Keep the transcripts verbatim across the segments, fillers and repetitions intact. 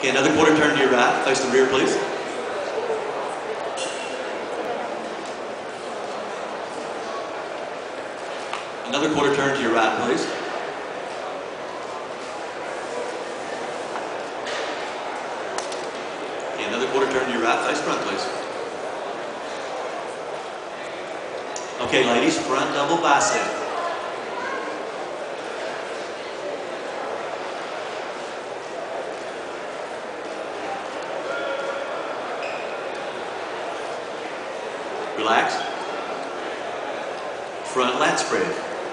Okay, another quarter turn to your right. Face the rear, please. Another quarter turn to your right, please. Okay, another quarter turn to your right. Face front, please. Okay, ladies, front double bicep. Relax. Front lat spread.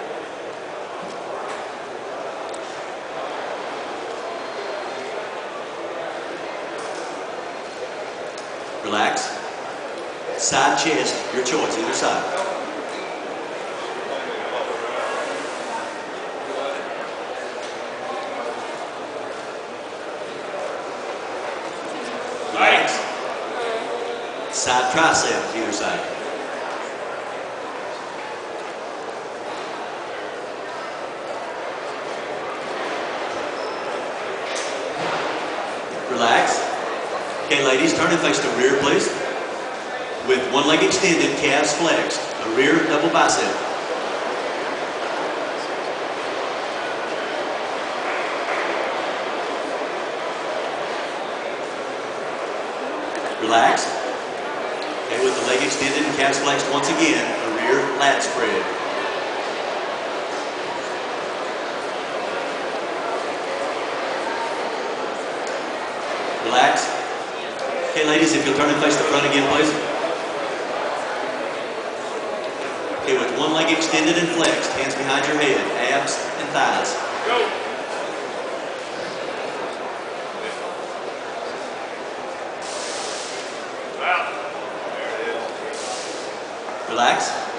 Relax. Side chest, your choice, either side. Relax. Side tricep, either side. Relax. Okay, ladies, turn and face the rear, please. With one leg extended, calves flexed. A rear double bicep. Relax. Okay, with the leg extended and calves flexed once again, a rear lat spread. Relax. Okay, ladies, if you'll turn and face the front again, please. Okay, with one leg extended and flexed, hands behind your head, abs and thighs. Go. Out. There it is. Relax.